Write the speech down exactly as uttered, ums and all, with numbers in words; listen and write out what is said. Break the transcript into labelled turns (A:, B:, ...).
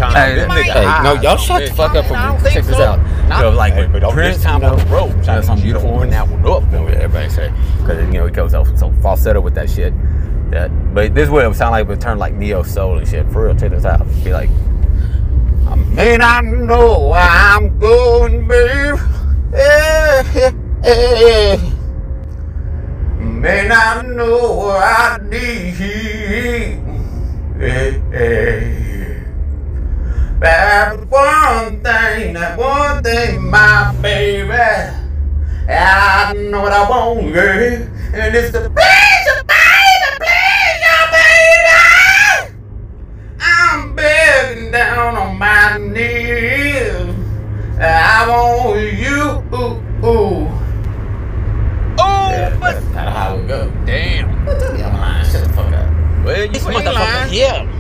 A: trying
B: Hey,
A: to this nigga
B: hey,
A: high,
B: no, y'all shut
A: bitch.
B: the fuck up for
A: I
B: me.
A: don't think
B: Check this
A: so.
B: out.
A: Not,
B: So, like,
A: hey, but on
B: Prince,
A: this time
B: you know,
A: on the road,
B: that's
A: that's
B: some
A: you
B: beautiful
A: open that one up.
B: You know what everybody say. Because, you know, he goes so, so falsetto with that shit. That, but this would sound like it would turn like neo soul and shit. For real, check this out. Be like, I may not know where I'm going, babe. Yeah, yeah, yeah. May not know what I need. Yeah, yeah. But one thing, that one thing, my baby, I know what I want, girl, and it's the pleasure, baby, pleasure, baby. I'm begging down on my knees. I want you. Ooh, ooh.
A: Oh,
B: Yeah,
A: but
B: that's how it go.
A: damn.
B: I'm lying. Shut the fuck up.
A: Well, you
B: This
A: ain't
B: motherfucker
A: lying.
B: here.